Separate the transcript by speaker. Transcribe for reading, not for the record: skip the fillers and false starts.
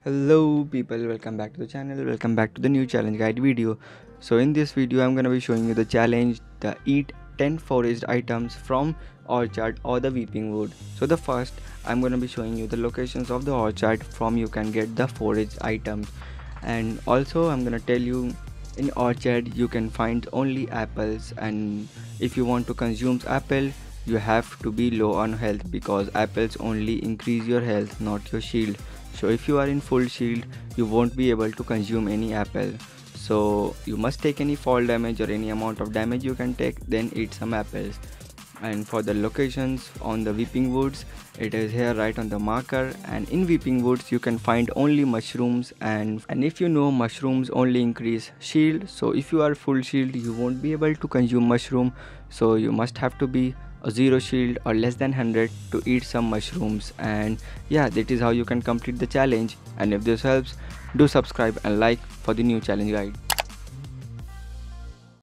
Speaker 1: Hello people, welcome back to the channel, welcome back to the new challenge guide video. So in this video I'm gonna be showing you the challenge, the eat 10 foraged items from orchard or the weeping wood. So the first I'm gonna be showing you the locations of the orchard from you can get the foraged items, and also I'm gonna tell you in orchard you can find only apples, and if you want to consume apple you have to be low on health because apples only increase your health, not your shield. So if you are in full shield you won't be able to consume any apple, so you must take any fall damage or any amount of damage you can take, then eat some apples. And for the locations on the weeping woods, it is here right on the marker, and in weeping woods you can find only mushrooms, and if you know mushrooms only increase shield, so if you are full shield you won't be able to consume mushroom, so you must have to be a zero shield or less than 100 to eat some mushrooms. And yeah, that is how you can complete the challenge. And if this helps, do subscribe and like for the new challenge guide.